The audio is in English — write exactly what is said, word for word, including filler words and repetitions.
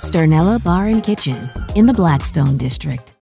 Sternella Bar and Kitchen in the Blackstone District.